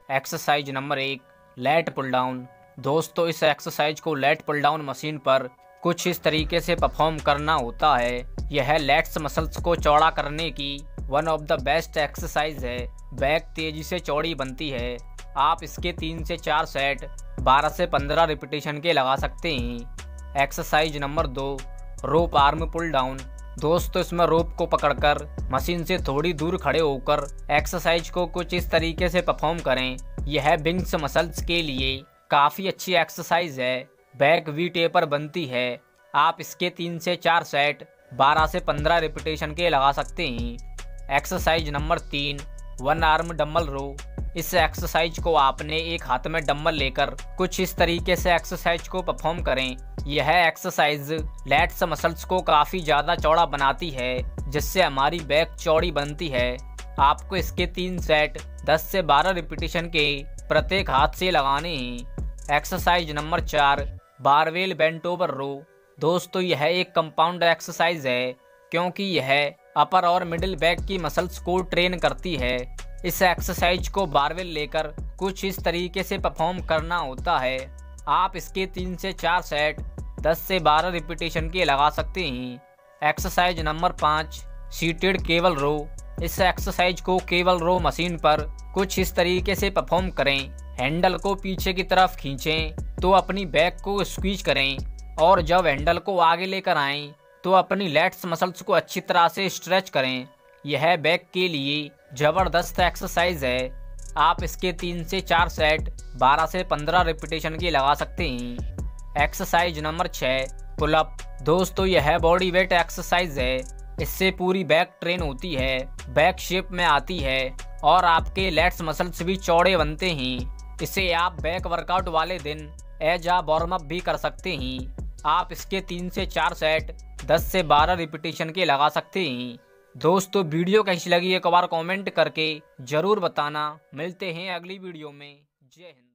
Exercise number 1, lat pull down. दोस्तों, इस exercise को लेट पुल डाउन मशीन पर कुछ इस तरीके से परफॉर्म करना होता है। यह लेट्स मसल्स को चौड़ा करने की one of the best exercise है। बैक तेजी से चौड़ी बनती है। आप इसके 3 से 4 सेट 12 से 15 रिपीटेशन के लगा सकते हैं। Exercise number 2, rope arm pull down. दोस्तों, इसमें रोप को पकड़कर मशीन से थोड़ी दूर खड़े होकर एक्सरसाइज को कुछ इस तरीके से परफॉर्म करें। यह विंग्स मसल्स के लिए काफ़ी अच्छी एक्सरसाइज है। बैक वी टेपर बनती है। आप इसके 3 से 4 सेट 12 से 15 रिपीटेशन के लगा सकते हैं। Exercise number 3, one arm dumbbell row. इस एक्सरसाइज को आपने एक हाथ में डंबल लेकर कुछ इस तरीके से एक्सरसाइज को परफॉर्म करें। यह एक्सरसाइज लैट्स मसल्स को काफ़ी ज़्यादा चौड़ा बनाती है, जिससे हमारी बैक चौड़ी बनती है। आपको इसके 3 सेट 10 से 12 रिपीटेशन के प्रत्येक हाथ से लगाने हैं। Exercise number 4, barbell bent over row. दोस्तों, यह एक कंपाउंड एक्सरसाइज है, क्योंकि यह अपर और मिडिल बैक की मसल्स को ट्रेन करती है। इस एक्सरसाइज को बारवेल लेकर कुछ इस तरीके से परफॉर्म करना होता है। आप इसके 3 से 4 सेट 10 से 12 रिपीटेशन के लगा सकते हैं। Exercise number 5, seated cable row. इस एक्सरसाइज को केबल रो मशीन पर कुछ इस तरीके से परफॉर्म करें। हैंडल को पीछे की तरफ खींचें तो अपनी बैक को स्क्वीज करें, और जब हैंडल को आगे लेकर आएं तो अपनी लैट्स मसल्स को अच्छी तरह से स्ट्रेच करें। यह बैक के लिए ज़बरदस्त एक्सरसाइज है। आप इसके 3 से 4 सेट 12 से 15 रिपीटेशन के लगा सकते हैं। Exercise number 6, pullup. दोस्तों, यह बॉडी वेट एक्सरसाइज है। इससे पूरी बैक ट्रेन होती है, बैक शेप में आती है और आपके लैट्स मसल्स भी चौड़े बनते हैं। इसे आप बैक वर्कआउट वाले दिन एज आ वार्म अप भी कर सकते हैं। आप इसके 3 से 4 सेट 10 से 12 रिपीटेशन के लगा सकते हैं। दोस्तों, वीडियो कैसी लगी एक बार कमेंट करके ज़रूर बताना। मिलते हैं अगली वीडियो में। जय हिंद।